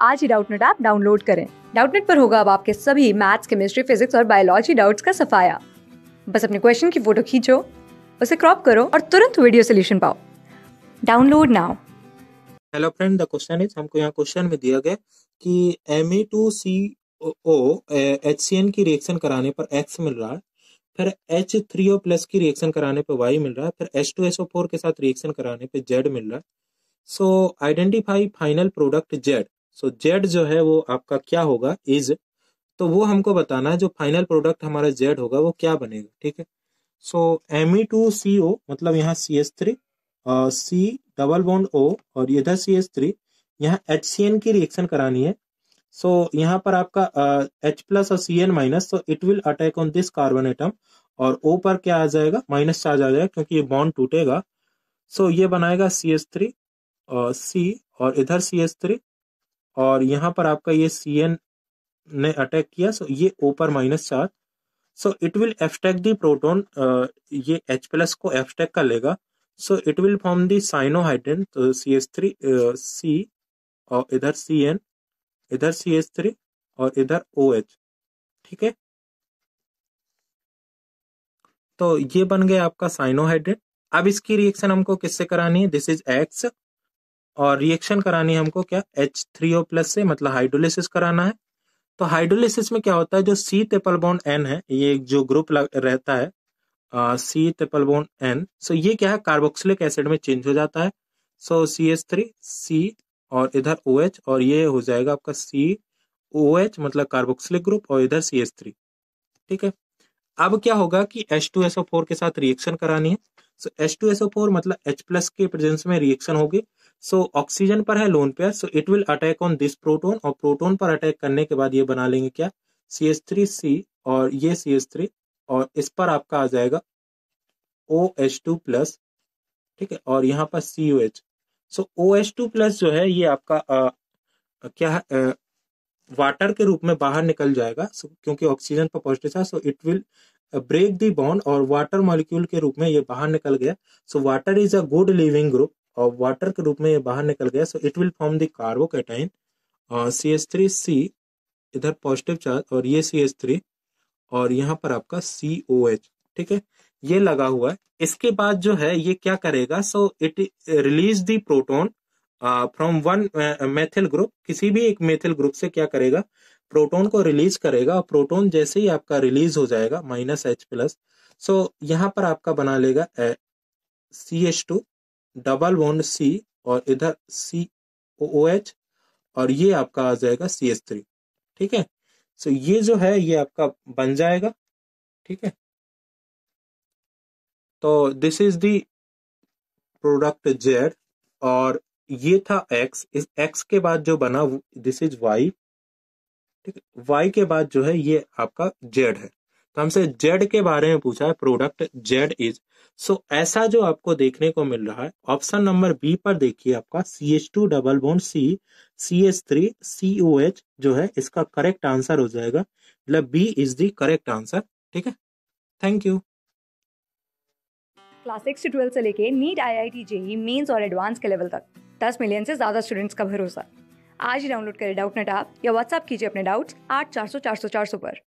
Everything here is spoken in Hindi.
आज ही डाउटनेट ऐप डाउनलोड करें। डाउटनेट पर होगा अब आपके सभी मैथ्स, केमिस्ट्री, फिजिक्स और बायोलॉजी डाउट्स का सफाया। बस अपने क्वेश्चन की फोटो खींचो, उसे क्रॉप करो और तुरंत वीडियो सोल्यूशन पाओ। Download now. Hello friend, the question is, हमको यहाँ क्वेश्चन में दिया गया कि Me2CO HCN की रिएक्शन कराने पर X मिल रहा है, फिर H3O प्लस की रिएक्शन कराने पर Y मिल रहा है, फिर H2SO4 के साथ रिएक्शन कराने पर Z मिल रहा है। So identify final product Z। So Z जो है वो आपका क्या होगा, इज, तो वो हमको बताना है जो फाइनल प्रोडक्ट हमारा Z होगा वो क्या बनेगा। ठीक है, सो Me2CO मतलब यहाँ CH3, C double bond O और इधर CH3, यहाँ HCN की रिएक्शन करानी है। सो यहाँ पर आपका H प्लस और CN माइनस, तो it will attack on this carbon atom और O पर क्या आ जाएगा, माइनस चार्ज आ जाएगा क्योंकि ये बॉन्ड टूटेगा। सो ये बनाएगा CH3 और C और इधर CH3 और यहाँ पर आपका ये CN ने अटैक किया, सो ये O पर minus charge. So it will abstract the proton, ये H प्लस को एब्स्ट्रैक्ट कर लेगा। So it will form the cyanohydrin, तो CH3 C और इधर CN, इधर CH3 और इधर OH। ठीक है, तो ये बन गया आपका साइनोहाइड्रेन। अब इसकी रिएक्शन हमको किससे करानी है, दिस इज X, और रिएक्शन करानी है हमको क्या, H3O प्लस से, मतलब हाइड्रोलिसिस कराना है। तो हाइड्रोलिसिस में क्या होता है, जो C ट्रिपल बॉन्ड N है, ये जो ग्रुप रहता है C triple bond N, so ये क्या है, कार्बोक्सिलिक एसिड में चेंज हो जाता है। सो CH3 C और इधर OH और ये हो जाएगा आपका COH मतलब कार्बोक्सिलिक ग्रुप और इधर CH3। ठीक है, अब क्या होगा कि H2SO4 के साथ रिएक्शन करानी है। सो H2SO4 मतलब H प्लस के प्रेजेंस में रिएक्शन होगी। सो ऑक्सीजन पर है lone pair, so it will attack on this proton और प्रोटोन पर अटैक करने के बाद ये बना लेंगे क्या, CH3C और ये CH3 और इस पर आपका आ जाएगा OH2 प्लस। ठीक है, और यहाँ पर COH। सो OH2 प्लस जो है ये आपका क्या है, वाटर के रूप में बाहर निकल जाएगा। क्योंकि ऑक्सीजन पर पॉजिटिव था, so it will break the bond और वाटर मॉलिक्यूल के रूप में ये बाहर निकल गया। So water is a good leaving group और वाटर के रूप में ये बाहर निकल गया। So it will form the carbocation CH3C, इधर पॉजिटिव चार्ज और ये CH3 और यहाँ पर आपका COH। ठीक है, ये लगा हुआ है। इसके बाद जो है ये क्या करेगा, so it release the proton from one methyl group, किसी भी एक मेथिल ग्रुप से क्या करेगा, प्रोटोन को रिलीज करेगा और प्रोटोन जैसे ही आपका रिलीज हो जाएगा -H प्लस, सो यहाँ पर आपका बना लेगा CH2 डबल बॉन्ड C और इधर COOH और ये आपका आ जाएगा CH3। ठीक है, सो ये जो है ये आपका बन जाएगा। ठीक है, तो this is the product Z और ये था X। इस X के बाद जो बना दिस इज Y। ठीक है, Y के बाद जो है ये आपका Z है। तो हमसे Z के बारे में पूछा है, प्रोडक्ट Z इज, सो ऐसा जो आपको देखने को मिल रहा है ऑप्शन नंबर बी पर देखिए, आपका CH2 double bond C CH3 COH जो है इसका करेक्ट आंसर हो जाएगा, मतलब B is the correct answer. ठीक है, थैंक यू। क्लास 6 से 12 से लेके नीट, IIT, JEE मेंस और एडवांस के लेवल तक 10 मिलियन से ज्यादा स्टूडेंट्स का भरोसा। आज ही डाउनलोड करें डाउटनेट ऐप या व्हाट्सएप कीजिए अपने डाउट्स 8400 400 400 पर।